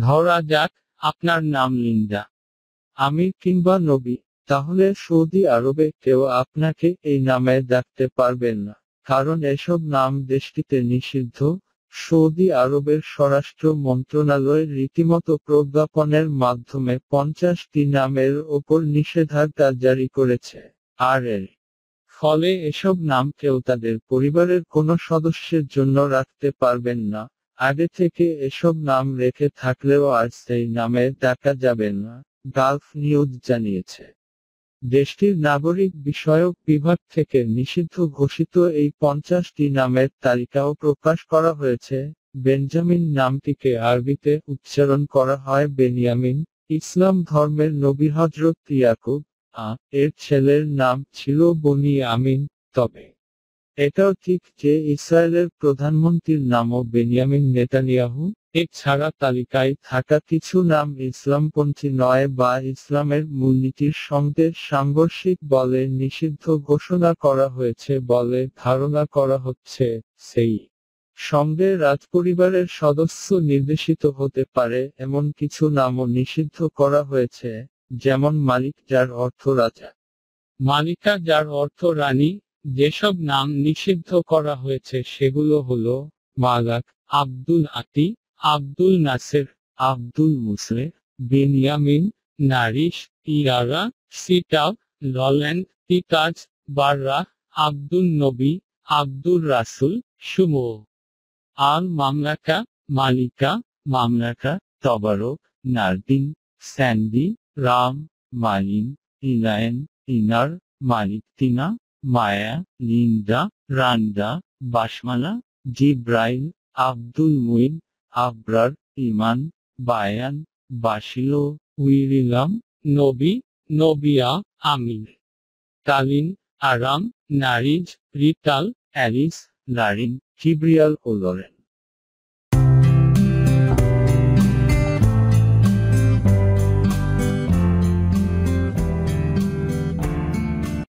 ধরা যাক, আপনার নাম লিন্ডা, আমির কিংবা নবী। তাহলে সৌদি আরবে কেউ আপনাকে এই নামে ডাকতে পারবেন না, কারণ এসব নাম দেশটিতে নিষিদ্ধ। সৌদি আরবের স্বরাষ্ট্র মন্ত্রণালয় রীতিমতো প্রজ্ঞাপনের মাধ্যমে 50টি নামের ওপর নিষেধাজ্ঞা জারি করেছে। আর এর ফলে এসব নাম কেউ তাদের পরিবারের কোনো সদস্যের জন্য রাখতে পারবেন না। আগে থেকে এসব নাম রেখে থাকলেও আর সেই নামে ডাকা যাবে না, গালফ নিউজ জানিয়েছে। দেশটির নাগরিক বিষয়ক বিভাগ থেকে নিষিদ্ধ ঘোষিত এই 50টি নামের তালিকাও প্রকাশ করা হয়েছে। বেঞ্জামিন নামটিকে আরবিতে উচ্চারণ করা হয় বেনিয়ামিন। ইসলাম ধর্মের নবী হযরত ইয়াকুব এর ছেলের নাম ছিল বনি আমিন। তবে এটাও ঠিক যে ইসরায়েলের প্রধানমন্ত্রীর নামও বেনিয়ামিন নেতানিয়াহু। এছাড়া তালিকায় থাকা কিছু নাম ইসলামপন্থী নয় বা ইসলামের মূলনীতির সঙ্গে সাংঘর্ষিক বলে নিষিদ্ধ ঘোষণা করা হয়েছে বলে ধারণা করা হচ্ছে। সেই সঙ্গে রাজপরিবারের সদস্য নির্দেশিত হতে পারে এমন কিছু নামও নিষিদ্ধ করা হয়েছে, যেমন মালিক, যার অর্থ রাজা, মালিকা, যার অর্থ রানী। যেসব নাম নিষিদ্ধ করা হয়েছে সেগুলো হলো মালাক, আব্দুল আতি, আব্দুল নাসের, আব্দুল মুসলে, বেনিয়ামিন, নারিশ, ইয়ারা, সিটাব, লল্যান্ড, তিতাজ, বাররা, আব্দুল নবী, আব্দুর রাসুল, সুমো, আল মামলাকা, মালিকা, মামলাকা, তবারক, নারদিন, স্যান্ডি, রাম, মালিন, ইলায়েন, ইনার, মালিকতিনা, মায়া, লিন্ডা, রান্ডা, বাসমালা, জিব্রাইল, আব্দুল মুইন, আবরার, ইমান, বায়ান, বাসিলো, উইরিলাম, নবী, নবিয়া, আমির, তালিন, আরাম, নারিজ, রিটাল, অ্যালিস, লারিন, কিব্রিয়াল ও লরেন।